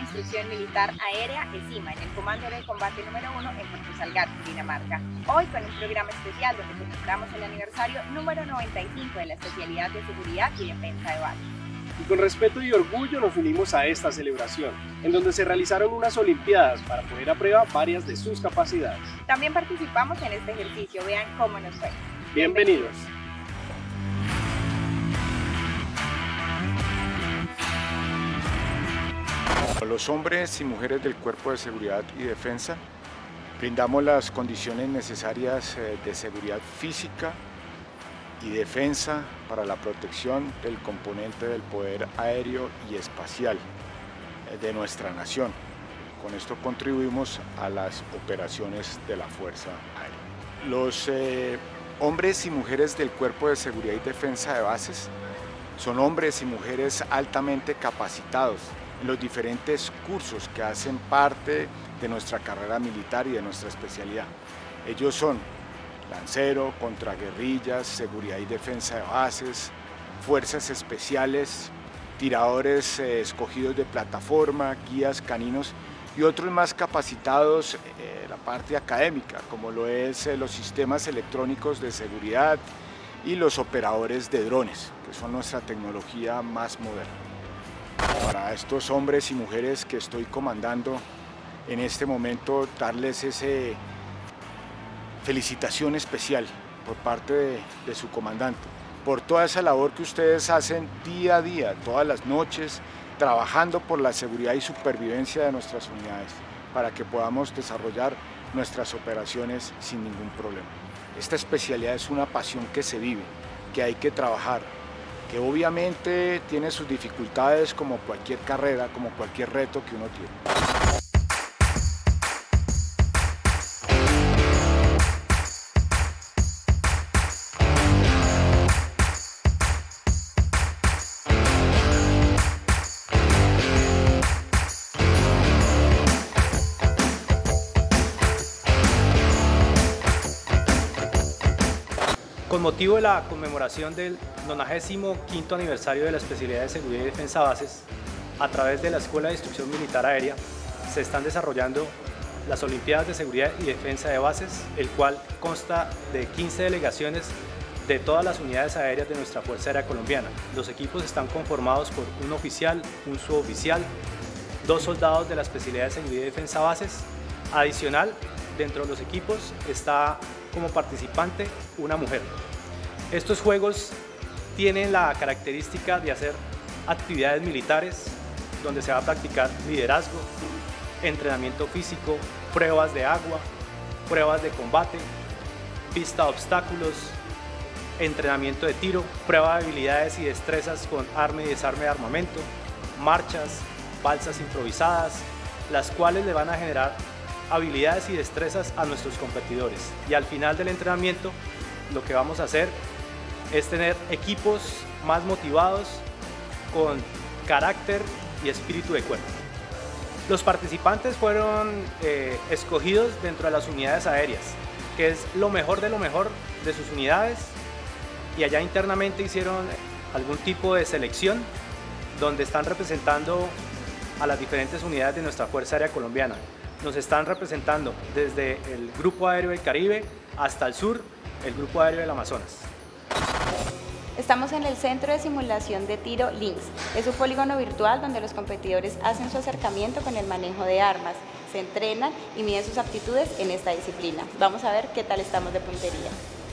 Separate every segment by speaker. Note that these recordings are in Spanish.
Speaker 1: Instrucción Militar Aérea, ESIMA, en el Comando de Combate número 1 en Puerto Salgar, Dinamarca. Hoy con un programa especial donde celebramos el aniversario número 95 de la especialidad de Seguridad y Defensa de Bases.
Speaker 2: Y con respeto y orgullo nos unimos a esta celebración, en donde se realizaron unas olimpiadas para poner a prueba varias de sus capacidades.
Speaker 1: También participamos en este ejercicio, vean cómo nos fue.
Speaker 2: Bienvenidos.
Speaker 3: Los hombres y mujeres del Cuerpo de Seguridad y Defensa brindamos las condiciones necesarias de seguridad física y defensa para la protección del componente del poder aéreo y espacial de nuestra nación. Con esto contribuimos a las operaciones de la Fuerza Aérea. Los hombres y mujeres del Cuerpo de Seguridad y Defensa de Bases son hombres y mujeres altamente capacitados en los diferentes cursos que hacen parte de nuestra carrera militar y de nuestra especialidad. Ellos son lancero, contraguerrillas, seguridad y defensa de bases, fuerzas especiales, tiradores escogidos de plataforma, guías caninos y otros más capacitados en la parte académica, como lo es los sistemas electrónicos de seguridad y los operadores de drones, que son nuestra tecnología más moderna. Para estos hombres y mujeres que estoy comandando en este momento, darles ese felicitación especial por parte de su comandante, por toda esa labor que ustedes hacen día a día, todas las noches, trabajando por la seguridad y supervivencia de nuestras unidades, para que podamos desarrollar nuestras operaciones sin ningún problema. Esta especialidad es una pasión que se vive, que hay que trabajar, que obviamente tiene sus dificultades como cualquier carrera, como cualquier reto que uno tiene.
Speaker 4: Con motivo de la conmemoración del 95º aniversario de la especialidad de Seguridad y Defensa Bases, a través de la Escuela de Instrucción Militar Aérea se están desarrollando las Olimpiadas de Seguridad y Defensa de Bases, el cual consta de 15 delegaciones de todas las unidades aéreas de nuestra Fuerza Aérea Colombiana. Los equipos están conformados por un oficial, un suboficial, 2 soldados de la especialidad de Seguridad y Defensa Bases. Adicional, dentro de los equipos está como participante una mujer. Estos juegos tienen la característica de hacer actividades militares donde se va a practicar liderazgo, entrenamiento físico, pruebas de agua, pruebas de combate, pista de obstáculos, entrenamiento de tiro, prueba de habilidades y destrezas con arma y desarme de armamento, marchas, balsas improvisadas, las cuales le van a generar habilidades y destrezas a nuestros competidores. Y al final del entrenamiento lo que vamos a hacer es tener equipos más motivados, con carácter y espíritu de cuerpo. Los participantes fueron escogidos dentro de las unidades aéreas, que es lo mejor de sus unidades, y allá internamente hicieron algún tipo de selección donde están representando a las diferentes unidades de nuestra Fuerza Aérea Colombiana. Nos están representando desde el Grupo Aéreo del Caribe hasta el sur, el Grupo Aéreo del Amazonas.
Speaker 1: Estamos en el Centro de Simulación de Tiro Lynx. Es un polígono virtual donde los competidores hacen su acercamiento con el manejo de armas, se entrenan y miden sus aptitudes en esta disciplina. Vamos a ver qué tal estamos de puntería.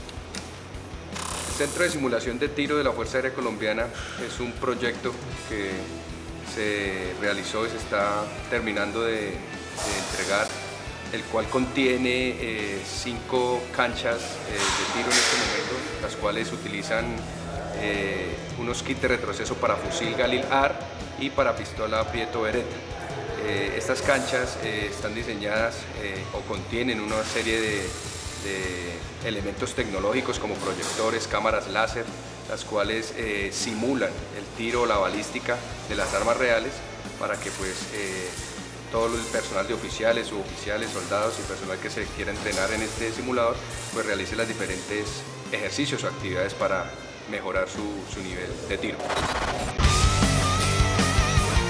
Speaker 5: El Centro de Simulación de Tiro de la Fuerza Aérea Colombiana es un proyecto que se realizó y se está terminando de entregar, el cual contiene 5 canchas de tiro en este momento, las cuales utilizan unos kits de retroceso para fusil Galil AR y para pistola Prieto Beretta. Estas canchas están diseñadas o contienen una serie de elementos tecnológicos como proyectores, cámaras láser, las cuales simulan el tiro o la balística de las armas reales para que pues todo el personal de oficiales, suboficiales, soldados y personal que se quiera entrenar en este simulador pues realice los diferentes ejercicios o actividades para mejorar su nivel de tiro.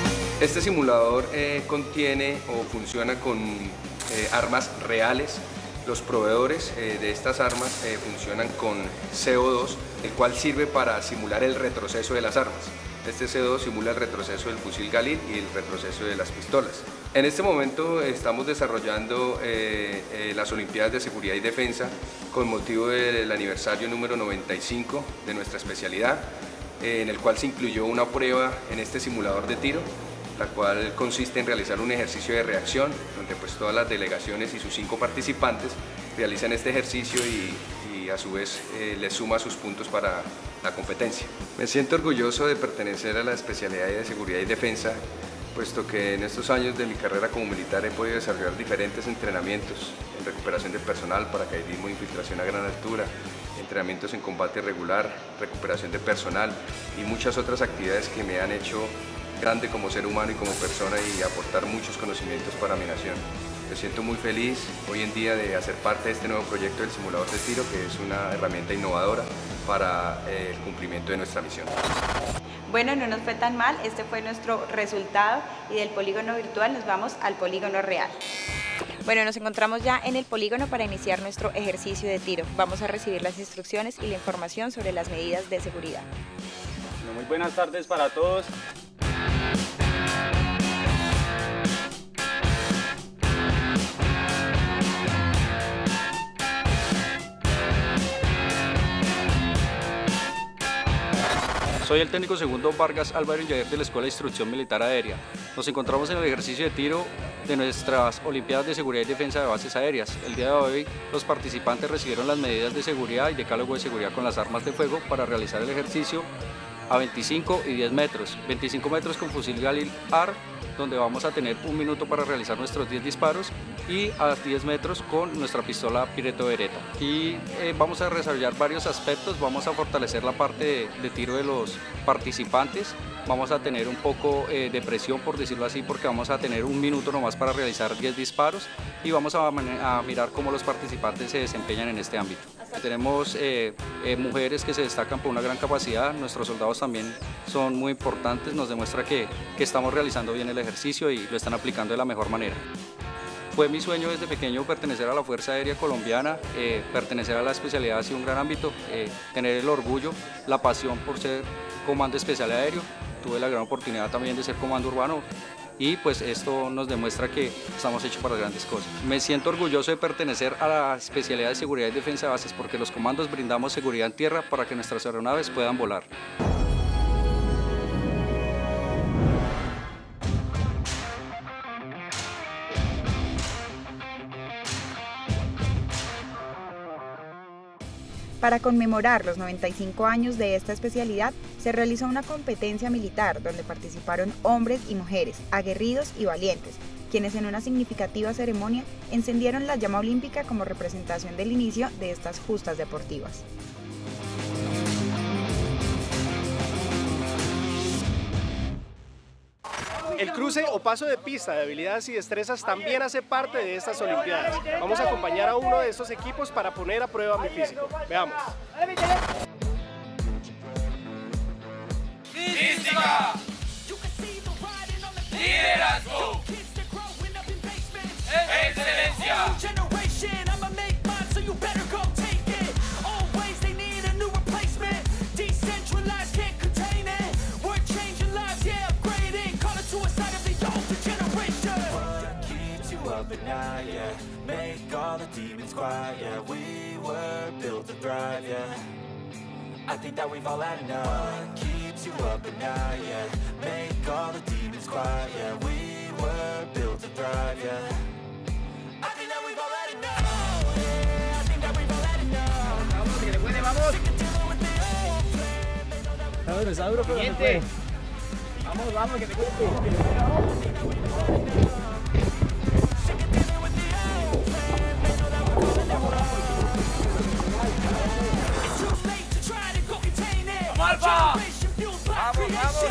Speaker 5: Este simulador contiene o funciona con armas reales. Los proveedores de estas armas funcionan con CO2, el cual sirve para simular el retroceso de las armas. Este CO2 simula el retroceso del fusil Galil y el retroceso de las pistolas. En este momento estamos desarrollando las Olimpiadas de Seguridad y Defensa con motivo del aniversario número 95 de nuestra especialidad, en el cual se incluyó una prueba en este simulador de tiro, la cual consiste en realizar un ejercicio de reacción, donde pues todas las delegaciones y sus 5 participantes realizan este ejercicio y a su vez les suma sus puntos para la competencia. Me siento orgulloso de pertenecer a la especialidad de Seguridad y Defensa, puesto que en estos años de mi carrera como militar he podido desarrollar diferentes entrenamientos en recuperación de personal, paracaidismo, infiltración a gran altura, entrenamientos en combate regular, recuperación de personal y muchas otras actividades que me han hecho grande como ser humano y como persona y aportar muchos conocimientos para mi nación. Me siento muy feliz hoy en día de hacer parte de este nuevo proyecto del simulador de tiro, que es una herramienta innovadora para el cumplimiento de nuestra misión.
Speaker 1: Bueno, no nos fue tan mal, este fue nuestro resultado y del polígono virtual nos vamos al polígono real. Bueno, nos encontramos ya en el polígono para iniciar nuestro ejercicio de tiro. Vamos a recibir las instrucciones y la información sobre las medidas de seguridad.
Speaker 6: Bueno, muy buenas tardes para todos. Soy el técnico segundo Vargas Álvaro Yair de la Escuela de Instrucción Militar Aérea. Nos encontramos en el ejercicio de tiro de nuestras Olimpiadas de Seguridad y Defensa de Bases Aéreas. El día de hoy los participantes recibieron las medidas de seguridad y decálogo de seguridad con las armas de fuego para realizar el ejercicio a 25 y 10 metros. 25 metros con fusil Galil AR, donde vamos a tener 1 minuto para realizar nuestros 10 disparos, y a 10 metros con nuestra pistola Piretto Beretta. Y vamos a desarrollar varios aspectos, vamos a fortalecer la parte de tiro de los participantes, vamos a tener un poco de presión, por decirlo así, porque vamos a tener 1 minuto nomás para realizar 10 disparos y vamos a mirar cómo los participantes se desempeñan en este ámbito. Tenemos mujeres que se destacan por una gran capacidad, nuestros soldados también son muy importantes, nos demuestra que estamos realizando bien el ejercicio y lo están aplicando de la mejor manera. Fue mi sueño desde pequeño pertenecer a la Fuerza Aérea Colombiana, pertenecer a la especialidad ha sido un gran ámbito, tener el orgullo, la pasión por ser comando especial aéreo, tuve la gran oportunidad también de ser comando urbano y pues esto nos demuestra que estamos hechos para grandes cosas. Me siento orgulloso de pertenecer a la especialidad de Seguridad y Defensa de Bases porque los comandos brindamos seguridad en tierra para que nuestras aeronaves puedan volar.
Speaker 1: Para conmemorar los 95 años de esta especialidad, se realizó una competencia militar donde participaron hombres y mujeres, aguerridos y valientes, quienes en una significativa ceremonia encendieron la llama olímpica como representación del inicio de estas justas deportivas.
Speaker 2: El cruce o paso de pista de habilidades y destrezas también hace parte de estas Olimpiadas. Vamos a acompañar a uno de estos equipos para poner a prueba mi físico. Veamos.
Speaker 7: Física, liderazgo, excelencia.
Speaker 8: Yeah, make all the demons quiet. Yeah, we were built to thrive. Yeah, I think that we've all had enough. What keeps you up at night? Yeah, make all the demons quiet. Yeah, we were built to thrive. Yeah, I think that we've all had enough. Yeah, I think that we've all had enough.
Speaker 2: Vamos, que le puede, vamos.
Speaker 6: Está duro, pero se puede. Vamos, vamos, que te cueste.
Speaker 7: Alfa! Vamos, vamos!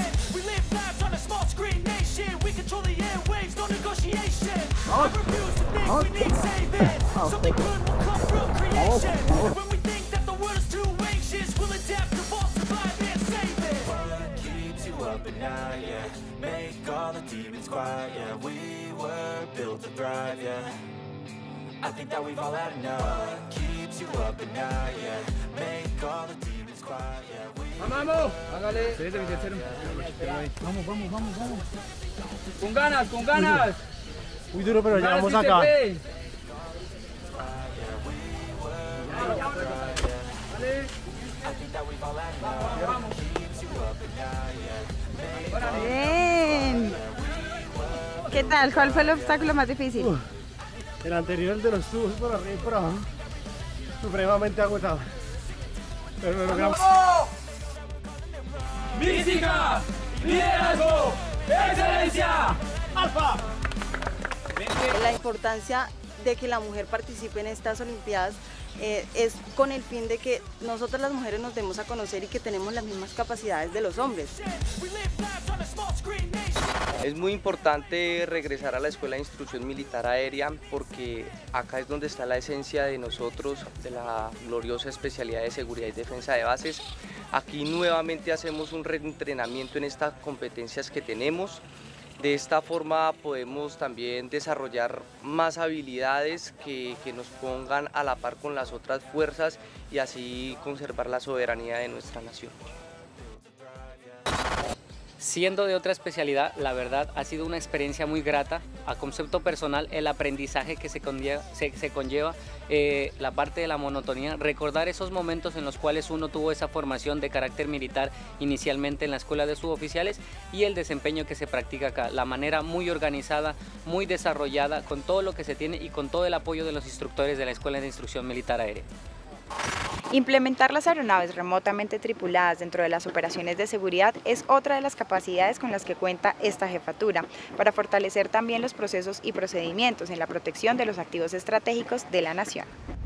Speaker 8: the demons quiet, yeah. We were built to thrive, yeah. I think that we've all had enough. What keeps you up at night, yeah. Make all the demons quiet, yeah.
Speaker 7: ¡Vamos! Hágale. Vamos. Con ganas.
Speaker 2: Muy duro, pero
Speaker 7: Dale,
Speaker 2: llegamos
Speaker 7: si se
Speaker 2: acá.
Speaker 7: puede.
Speaker 1: Bien. ¿Qué tal? ¿Cuál fue el obstáculo más difícil?
Speaker 2: El anterior, el de los tubos por arriba y por abajo, supremamente agotado. Pero lo logramos.
Speaker 7: Mística, liderazgo, excelencia, alfa.
Speaker 9: La importancia de que la mujer participe en estas Olimpiadas es con el fin de que nosotras las mujeres nos demos a conocer y que tenemos las mismas capacidades de los hombres.
Speaker 10: Es muy importante regresar a la Escuela de Instrucción Militar Aérea porque acá es donde está la esencia de nosotros, de la gloriosa especialidad de seguridad y defensa de bases. Aquí nuevamente hacemos un reentrenamiento en estas competencias que tenemos. De esta forma podemos también desarrollar más habilidades que nos pongan a la par con las otras fuerzas y así conservar la soberanía de nuestra nación.
Speaker 11: Siendo de otra especialidad, la verdad ha sido una experiencia muy grata. A concepto personal, el aprendizaje que se conlleva, la parte de la monotonía, recordar esos momentos en los cuales uno tuvo esa formación de carácter militar inicialmente en la escuela de suboficiales y el desempeño que se practica acá, la manera muy organizada, muy desarrollada, con todo lo que se tiene y con todo el apoyo de los instructores de la Escuela de Instrucción Militar Aérea.
Speaker 1: Implementar las aeronaves remotamente tripuladas dentro de las operaciones de seguridad es otra de las capacidades con las que cuenta esta jefatura, para fortalecer también los procesos y procedimientos en la protección de los activos estratégicos de la nación.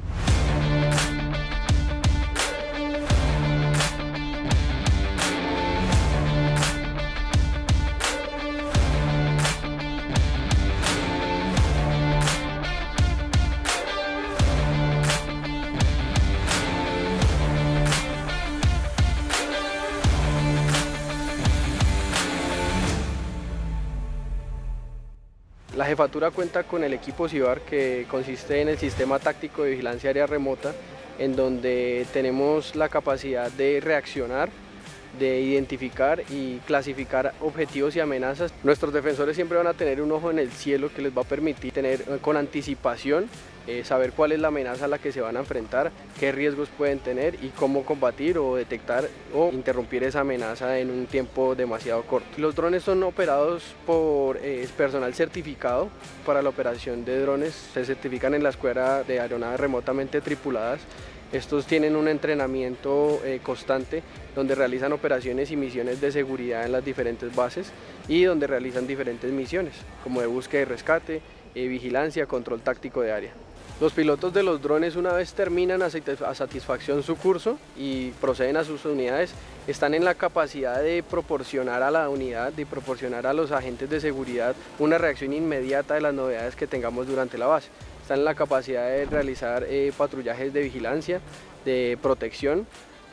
Speaker 12: La jefatura cuenta con el equipo CIBAR, que consiste en el sistema táctico de vigilancia aérea remota, en donde tenemos la capacidad de reaccionar, de identificar y clasificar objetivos y amenazas. Nuestros defensores siempre van a tener un ojo en el cielo que les va a permitir tener con anticipación, saber cuál es la amenaza a la que se van a enfrentar, qué riesgos pueden tener y cómo combatir o detectar o interrumpir esa amenaza en un tiempo demasiado corto. Los drones son operados por personal certificado para la operación de drones, se certifican en la Escuela de Aeronaves Remotamente Tripuladas. Estos tienen un entrenamiento constante donde realizan operaciones y misiones de seguridad en las diferentes bases y donde realizan diferentes misiones como de búsqueda y rescate, vigilancia, control táctico de área. Los pilotos de los drones, una vez terminan a satisfacción su curso y proceden a sus unidades, están en la capacidad de proporcionar a la unidad, de proporcionar a los agentes de seguridad una reacción inmediata de las novedades que tengamos durante la base. Están en la capacidad de realizar patrullajes de vigilancia, de protección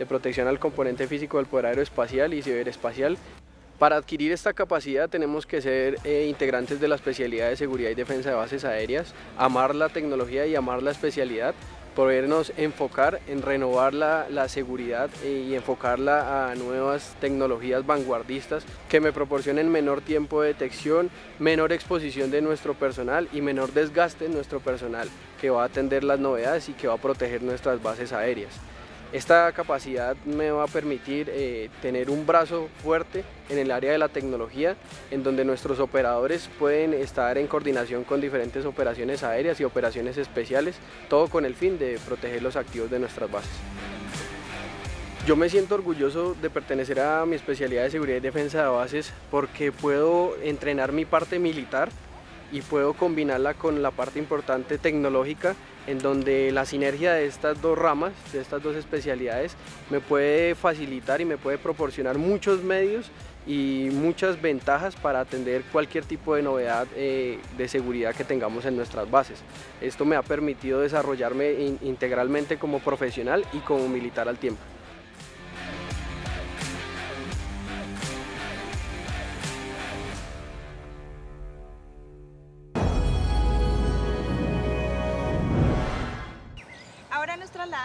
Speaker 12: al componente físico del poder aeroespacial y ciberespacial. Para adquirir esta capacidad tenemos que ser integrantes de la especialidad de seguridad y defensa de bases aéreas, amar la tecnología y amar la especialidad, podernos enfocar en renovar la seguridad y enfocarla a nuevas tecnologías vanguardistas que me proporcionen menor tiempo de detección, menor exposición de nuestro personal y menor desgaste en nuestro personal, que va a atender las novedades y que va a proteger nuestras bases aéreas. Esta capacidad me va a permitir tener un brazo fuerte en el área de la tecnología, en donde nuestros operadores pueden estar en coordinación con diferentes operaciones aéreas y operaciones especiales, todo con el fin de proteger los activos de nuestras bases. Yo me siento orgulloso de pertenecer a mi especialidad de seguridad y defensa de bases porque puedo entrenar mi parte militar y puedo combinarla con la parte importante tecnológica, en donde la sinergia de estas dos ramas, de estas dos especialidades, me puede facilitar y me puede proporcionar muchos medios y muchas ventajas para atender cualquier tipo de novedad de seguridad que tengamos en nuestras bases. Esto me ha permitido desarrollarme integralmente como profesional y como militar al tiempo.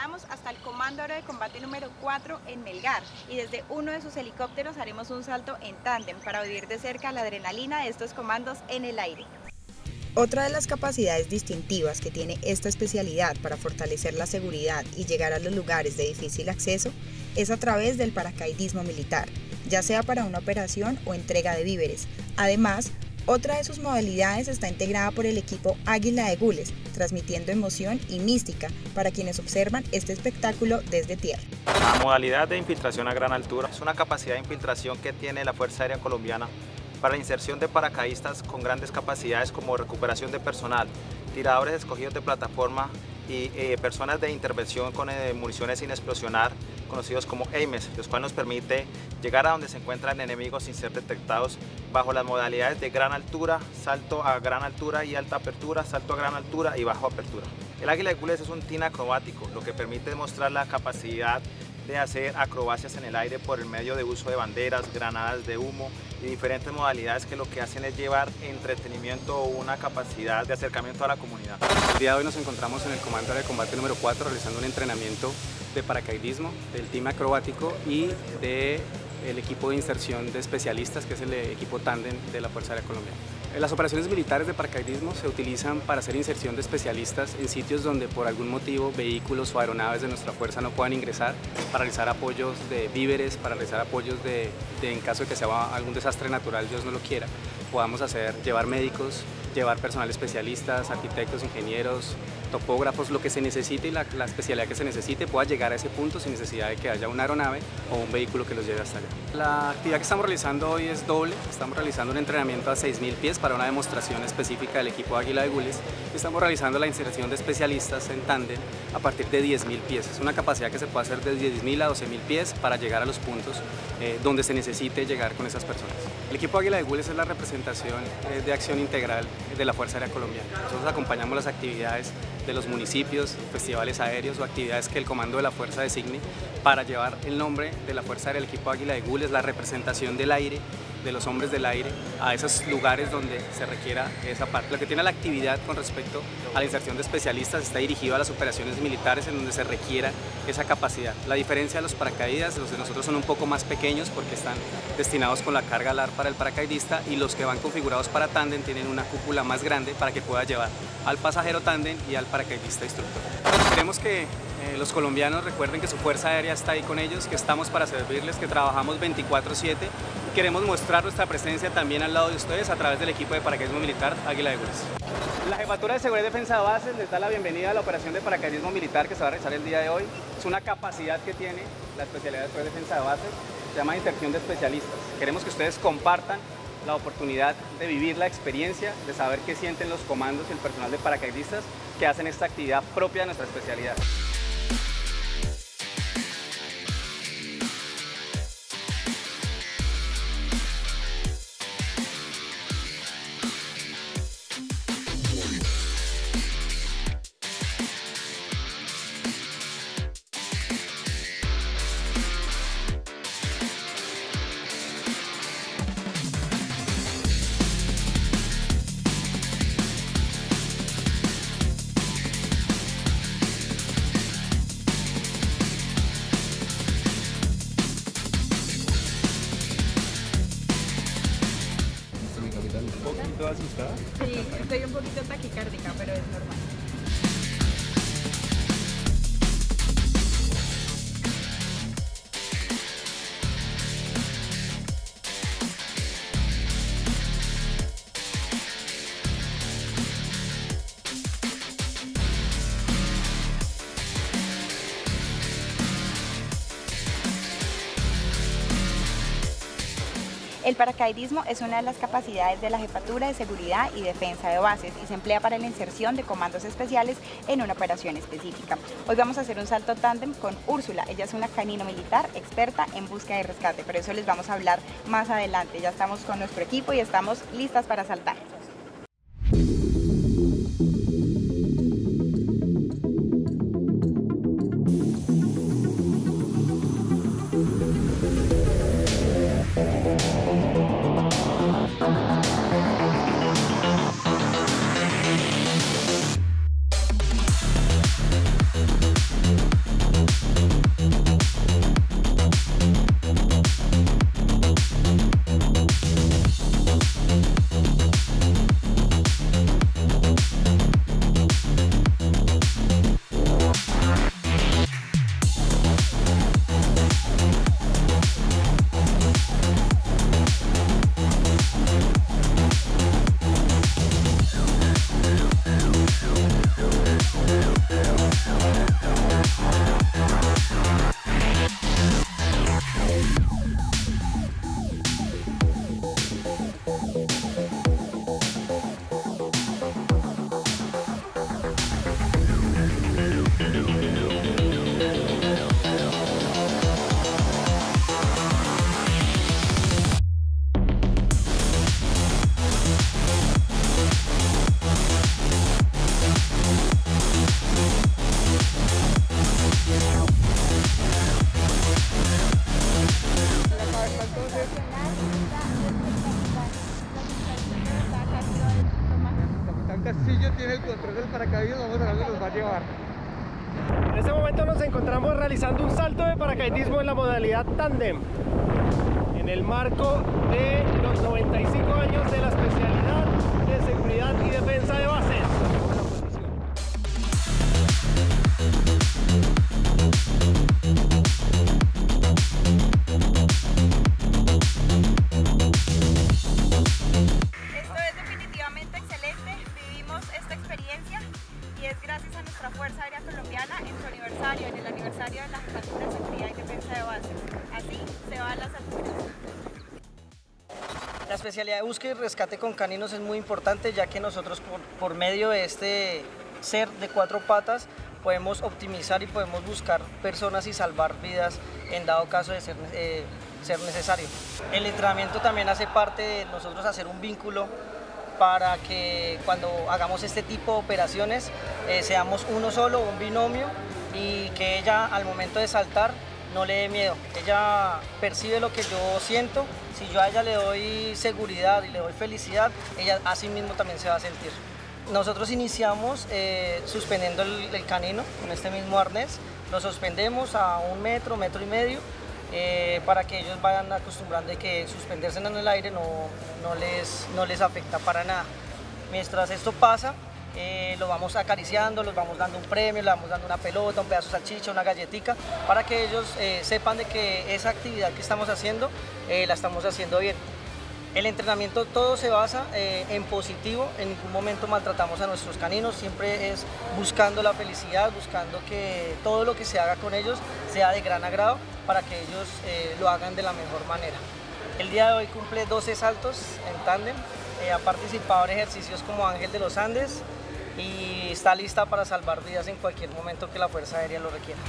Speaker 1: trasladamos hasta el Comando Aéreo de Combate número 4 en Melgar y desde uno de sus helicópteros haremos un salto en tándem para vivir de cerca la adrenalina de estos comandos en el aire.
Speaker 13: Otra de las capacidades distintivas que tiene esta especialidad para fortalecer la seguridad y llegar a los lugares de difícil acceso es a través del paracaidismo militar, ya sea para una operación o entrega de víveres. Además, otra de sus modalidades está integrada por el equipo Águila de Gules, transmitiendo emoción y mística para quienes observan este espectáculo desde tierra.
Speaker 14: La modalidad de infiltración a gran altura es una capacidad de infiltración que tiene la Fuerza Aérea Colombiana para la inserción de paracaidistas con grandes capacidades como recuperación de personal, tiradores escogidos de plataforma y personas de intervención con municiones sin explosionar, conocidos como AIMES, los cuales nos permite llegar a donde se encuentran enemigos sin ser detectados bajo las modalidades de gran altura, salto a gran altura y alta apertura, salto a gran altura y bajo apertura. El Águila de Gules es un team acrobático, lo que permite demostrar la capacidad de hacer acrobacias en el aire por el medio de uso de banderas, granadas de humo y diferentes modalidades que lo que hacen es llevar entretenimiento o una capacidad de acercamiento a la comunidad.
Speaker 15: El día de hoy nos encontramos en el Comando Aéreo de Combate número 4 realizando un entrenamiento de paracaidismo del team acrobático y del equipo de inserción de especialistas, que es el equipo tándem de la Fuerza Aérea Colombiana. Las operaciones militares de paracaidismo se utilizan para hacer inserción de especialistas en sitios donde por algún motivo vehículos o aeronaves de nuestra fuerza no puedan ingresar, para realizar apoyos de víveres, para realizar apoyos de en caso de que sea algún desastre natural, Dios no lo quiera, podamos llevar médicos, llevar personal especialistas, arquitectos, ingenieros, topógrafos, lo que se necesite y la especialidad que se necesite pueda llegar a ese punto sin necesidad de que haya una aeronave o un vehículo que los lleve hasta allá. La actividad que estamos realizando hoy es doble. Estamos realizando un entrenamiento a 6.000 pies para una demostración específica del equipo Águila de Gules y estamos realizando la inserción de especialistas en tándem a partir de 10.000 pies. Es una capacidad que se puede hacer de 10.000 a 12.000 pies para llegar a los puntos donde se necesite llegar con esas personas. El equipo Águila de Gules es la representación de acción integral de la Fuerza Aérea Colombiana. Nosotros acompañamos las actividades de los municipios, festivales aéreos o actividades que el comando de la Fuerza designe para llevar el nombre de la Fuerza Aérea del equipo Águila de Gules, la representación del aire, de los hombres del aire, a esos lugares donde se requiera esa parte. Lo que tiene la actividad con respecto a la inserción de especialistas está dirigido a las operaciones militares en donde se requiera esa capacidad. La diferencia de los paracaídas, los de nosotros son un poco más pequeños porque están destinados con la carga alar para el paracaidista y los que van configurados para tándem tienen una cúpula más grande para que pueda llevar al pasajero tándem y al paracaidista instructor. Queremos que los colombianos recuerden que su Fuerza Aérea está ahí con ellos, que estamos para servirles, que trabajamos 24/7 y queremos mostrar nuestra presencia también al lado de ustedes a través del equipo de paracaidismo militar Águila de Gules. La Jefatura de Seguridad y Defensa de Bases les da la bienvenida a la operación de paracaidismo militar que se va a realizar el día de hoy. Es una capacidad que tiene la especialidad de Seguridad y Defensa de Bases, se llama inserción de especialistas. Queremos que ustedes compartan la oportunidad de vivir la experiencia, de saber qué sienten los comandos y el personal de paracaidistas que hacen esta actividad propia de nuestra especialidad.
Speaker 16: ¿Asustada?
Speaker 1: Sí, estoy un poquito taquicárdica, pero es normal. El paracaidismo es una de las capacidades de la Jefatura de Seguridad y Defensa de Bases y se emplea para la inserción de comandos especiales en una operación específica. Hoy vamos a hacer un salto tándem con Úrsula. Ella es una canino militar experta en búsqueda y rescate, pero eso les vamos a hablar más adelante. Ya estamos con nuestro equipo y estamos listas para saltar.
Speaker 2: llevar. En este momento nos encontramos realizando un salto de paracaidismo en la modalidad tándem, en el marco de los 95 años de la especialidad de seguridad y defensa de bases.
Speaker 1: Esto es definitivamente excelente, vivimos esta experiencia y es gracias a nuestra Fuerza Aérea Colombiana en su aniversario, en el aniversario de la Jefatura de Seguridad y Defensa de Bases. Así se van las alturas.
Speaker 17: La especialidad de búsqueda y rescate con caninos es muy importante, ya que nosotros por medio de este ser de 4 patas podemos optimizar y podemos buscar personas y salvar vidas en dado caso de ser necesario. El entrenamiento también hace parte de nosotros hacer un vínculo para que cuando hagamos este tipo de operaciones seamos uno solo, un binomio, y que ella al momento de saltar no le dé miedo. Ella percibe lo que yo siento. Si yo a ella le doy seguridad y le doy felicidad, ella así mismo también se va a sentir. Nosotros iniciamos suspendiendo el canino con este mismo arnés. Lo suspendemos a 1 metro, 1,5 metros, para que ellos vayan acostumbrando de que suspenderse en el aire no les afecta para nada. Mientras esto pasa, lo vamos acariciando, los vamos dando un premio, le vamos dando una pelota, un pedazo de salchicha, una galletica, para que ellos sepan de que esa actividad que estamos haciendo, la estamos haciendo bien. El entrenamiento todo se basa en positivo, en ningún momento maltratamos a nuestros caninos, siempre es buscando la felicidad, buscando que todo lo que se haga con ellos sea de gran agrado para que ellos lo hagan de la mejor manera. El día de hoy cumple 12 saltos en tándem, ha participado en ejercicios como Ángel de los Andes y está lista para salvar vidas en cualquier momento que la Fuerza Aérea lo requiera.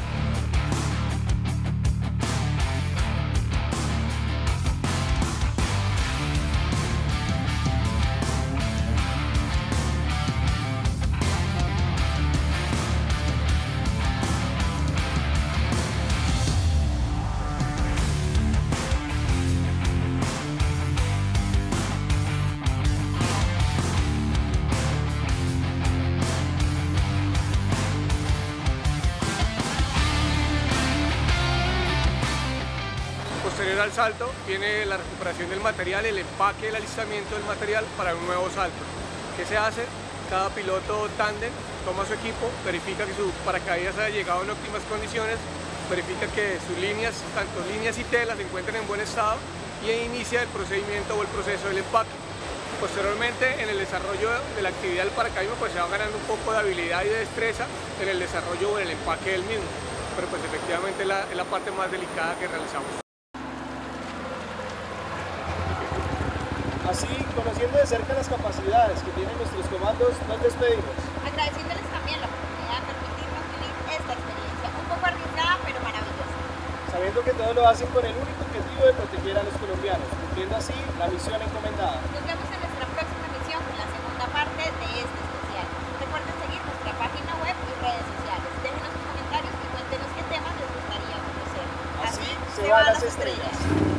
Speaker 2: Posterior al salto viene la recuperación del material, el empaque, el alistamiento del material para un nuevo salto. ¿Qué se hace? Cada piloto tándem toma su equipo, verifica que su paracaídas haya llegado en óptimas condiciones, verifica que sus líneas, tanto líneas y telas, se encuentren en buen estado y inicia el procedimiento o el proceso del empaque. Posteriormente, en el desarrollo de la actividad del paracaidismo, pues se va ganando un poco de habilidad y de destreza en el desarrollo o en el empaque del mismo, pero pues efectivamente es la parte más delicada que realizamos. Así, conociendo de cerca las capacidades que tienen nuestros comandos, nos despedimos.
Speaker 1: Agradeciéndoles también la oportunidad de permitirnos vivir esta experiencia, un poco arriesgada pero maravillosa.
Speaker 2: Sabiendo que todo lo hacen con el único objetivo de proteger a los colombianos, cumpliendo así la misión encomendada.
Speaker 1: Nos vemos en nuestra próxima misión con la segunda parte de este especial. Recuerden seguir nuestra página web y redes sociales. Déjenos sus comentarios y cuéntenos qué temas les gustaría conocer.
Speaker 2: Así se van las estrellas.